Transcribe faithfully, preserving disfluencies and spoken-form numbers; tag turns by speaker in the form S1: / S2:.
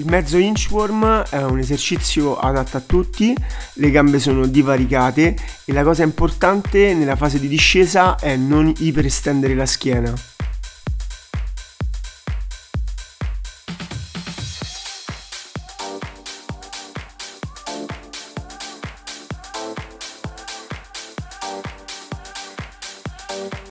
S1: Il mezzo inchworm è un esercizio adatto a tutti, le gambe sono divaricate e la cosa importante nella fase di discesa è non iperestendere la schiena.